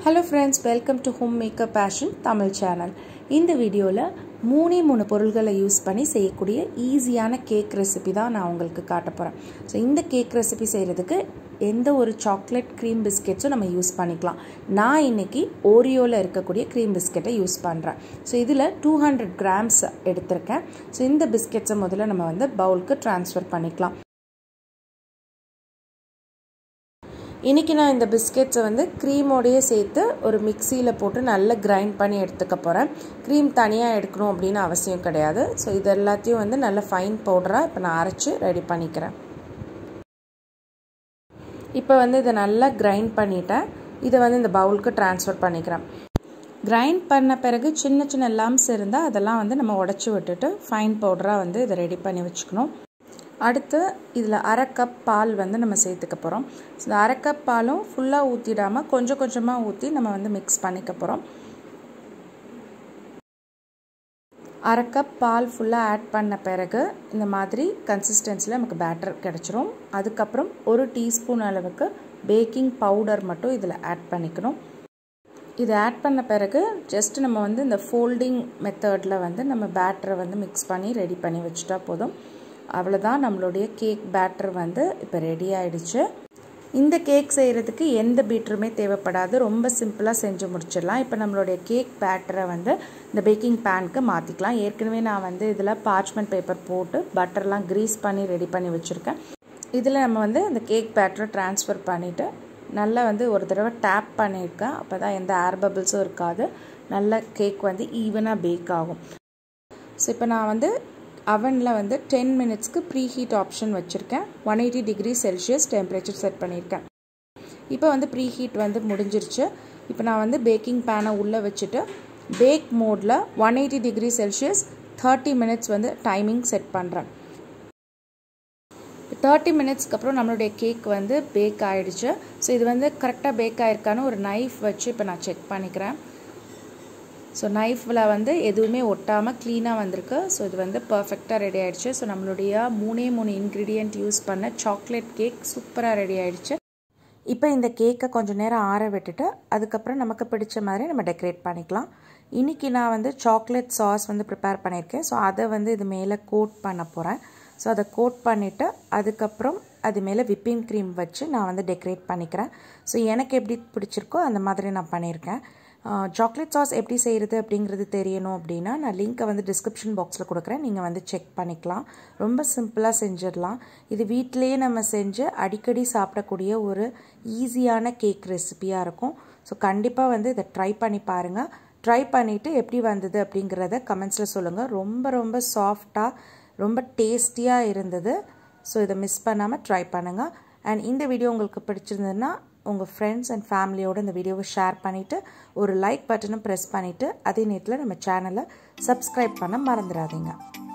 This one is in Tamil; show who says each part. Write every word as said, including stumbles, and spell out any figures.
Speaker 1: Hello friends, welcome to Homemaker Passion Tamil channel. இந்த வீடியோல மூணே மூணு பொருள்களை யூஸ் பண்ணி செய்யக்கூடிய ஈஸியான கேக் ரெசிபி தான் நான் உங்களுக்கு காட்ட போறேன். சோ இந்த கேக் ரெசிபி செய்யிறதுக்கு எந்த ஒரு சாக்லேட் க்ரீம் பிஸ்கட்ஸும் நம்ம யூஸ் பண்ணிக்கலாம். நான் இன்னைக்கு ஓரியோல இருக்கக்கூடிய க்ரீம் பிஸ்கட்டை யூஸ் பண்றேன். சோ இதுல two hundred grams எடுத்துர்க்கேன். சோ இந்த பிஸ்கட்ஸை முதல்ல நம்ம வந்து பவுலுக்கு ட்ரான்ஸ்ஃபர் பண்ணிக்கலாம். இன்னைக்கு நான் இந்த பிஸ்கட்ஸை வந்து க்ரீமோடயே சேர்த்து ஒரு மிக்ஸியில் போட்டு நல்லா கிரைண்ட் பண்ணி எடுத்துக்க போகிறேன். க்ரீம் தனியாக எடுக்கணும் அப்படின்னு அவசியம் கிடையாது. ஸோ இது எல்லாத்தையும் வந்து நல்ல ஃபைன் பவுடராக இப்போ நான் அரைச்சி ரெடி பண்ணிக்கிறேன். இப்போ வந்து இதை நல்லா கிரைண்ட் பண்ணிட்டேன். இதை வந்து இந்த பவுலுக்கு ட்ரான்ஸ்ஃபர் பண்ணிக்கிறேன். கிரைண்ட் பண்ண பிறகு சின்ன சின்ன லம்ப்ஸ் இருந்தால் அதெல்லாம் வந்து நம்ம உடச்சி விட்டுட்டு ஃபைன் பவுடராக வந்து இதை ரெடி பண்ணி வச்சுக்கணும். அடுத்து இதில் அரை கப் பால் வந்து நம்ம சேர்த்துக்க போகிறோம். இந்த அரை கப் பாலும் ஃபுல்லாக ஊற்றிடாமல் கொஞ்சம் கொஞ்சமாக ஊற்றி நம்ம வந்து மிக்ஸ் பண்ணிக்க போகிறோம். அரை கப் பால் ஃபுல்லாக ஆட் பண்ண பிறகு இந்த மாதிரி கன்சிஸ்டன்சியில் நமக்கு பேட்டர் கிடச்சிரும். அதுக்கப்புறம் ஒரு டீஸ்பூன் அளவுக்கு பேக்கிங் பவுடர் மட்டும் இதில் ஆட் பண்ணிக்கணும். இதை ஆட் பண்ண பிறகு ஜஸ்ட் நம்ம வந்து இந்த ஃபோல்டிங் மெத்தடில் வந்து நம்ம பேட்டரை வந்து மிக்ஸ் பண்ணி ரெடி பண்ணி வச்சுட்டா போதும். அவ்வளோதான், நம்மளுடைய கேக் பேட்டர் வந்து இப்போ ரெடி ஆகிடுச்சு. இந்த கேக் செய்கிறதுக்கு எந்த பீட்டருமே தேவைப்படாது, ரொம்ப சிம்பிளாக செஞ்சு முடிச்சிடலாம். இப்போ நம்மளுடைய கேக் பேட்டரை வந்து இந்த பேக்கிங் பேனுக்கு மாற்றிக்கலாம். ஏற்கனவே நான் வந்து இதில் பார்ச்மெண்ட் பேப்பர் போட்டு பட்டர்லாம் க்ரீஸ் பண்ணி ரெடி பண்ணி வச்சுருக்கேன். இதில் நம்ம வந்து இந்த கேக் பேட்டரை ட்ரான்ஸ்ஃபர் பண்ணிவிட்டு நல்லா வந்து ஒரு தடவை டேப் பண்ணியிருக்கேன். அப்போ தான் எந்த ஏர் பபிள்ஸும் இருக்காது, நல்ல கேக் வந்து ஈவனாக பேக் ஆகும். ஸோ இப்போ நான் வந்து அவனில் வந்து டென் மினிட்ஸ்க்கு ப்ரீ ஹீட் ஆப்ஷன் வச்சுருக்கேன். One eighty degree Celsius temperature set பண்ணியிருக்கேன். இப்போ வந்து ப்ரீ ஹீட் வந்து முடிஞ்சிருச்சு. இப்போ நான் வந்து பேக்கிங் பேனை உள்ளே வச்சுட்டு பேக் மோடில் one eighty degree Celsius thirty minutes வந்து டைமிங் செட் பண்ணுறேன். தேர்ட்டி மினிட்ஸ்க்கு அப்புறம் நம்மளுடைய கேக் வந்து பேக் ஆகிடுச்சு. ஸோ இது வந்து கரெக்டாக பேக் ஆகிருக்கான்னு ஒரு நைஃப் வச்சு இப்போ நான் செக் பண்ணிக்கிறேன். ஸோ நைஃபில் வந்து எதுவுமே ஒட்டாமல் க்ளீனாக வந்திருக்கு. ஸோ இது வந்து பர்ஃபெக்டாக ரெடி ஆகிடுச்சு. ஸோ நம்மளுடைய மூணே மூணு இன்க்ரீடியண்ட் யூஸ் பண்ண சாக்லேட் கேக் சூப்பராக ரெடி ஆகிடுச்சு. இப்போ இந்த கேக்கை கொஞ்சம் நேரம் ஆற விட்டுட்டு அதுக்கப்புறம் நமக்கு பிடிச்ச மாதிரி நம்ம டெக்கரேட் பண்ணிக்கலாம். இன்றைக்கி நான் வந்து சாக்லேட் சாஸ் வந்து ப்ரிப்பேர் பண்ணியிருக்கேன். ஸோ அதை வந்து இது மேலே கோட் பண்ண போகிறேன். ஸோ அதை கோட் பண்ணிவிட்டு அதுக்கப்புறம் அது மேலே விப்பிங் க்ரீம் வச்சு நான் வந்து டெக்கரேட் பண்ணிக்கிறேன். ஸோ எனக்கு எப்படி பிடிச்சிருக்கோ அந்த மாதிரி நான் பண்ணியிருக்கேன். சாக்லேட் சாஸ் எப்படி செய்கிறது அப்படிங்கிறது தெரியணும் அப்படின்னா நான் லிங்க்கை வந்து டிஸ்கிரிப்ஷன் பாக்ஸில் கொடுக்குறேன், நீங்கள் வந்து செக் பண்ணிக்கலாம். ரொம்ப சிம்பிளாக செஞ்சிடலாம். இது வீட்டிலேயே நம்ம செஞ்சு அடிக்கடி சாப்பிடக்கூடிய ஒரு ஈஸியான கேக் ரெசிபியாக இருக்கும். ஸோ கண்டிப்பாக வந்து இதை ட்ரை பண்ணி பாருங்கள். ட்ரை பண்ணிவிட்டு எப்படி வந்தது அப்படிங்கிறத கமெண்ட்ஸில் சொல்லுங்கள். ரொம்ப ரொம்ப சாஃப்டாக ரொம்ப டேஸ்டியாக இருந்தது. ஸோ இதை மிஸ் பண்ணாமல் ட்ரை பண்ணுங்கள். அண்ட் இந்த வீடியோ உங்களுக்கு பிடிச்சிருந்ததுன்னா உங்கள் ஃப்ரெண்ட்ஸ் அண்ட் ஃபேமிலியோடு இந்த வீடியோவை ஷேர் பண்ணிவிட்டு ஒரு லைக் பட்டனும் ப்ரெஸ் பண்ணிவிட்டு அதே நேரத்தில் நம்ம சேனலை சப்ஸ்கிரைப் பண்ண மறந்துடாதீங்க.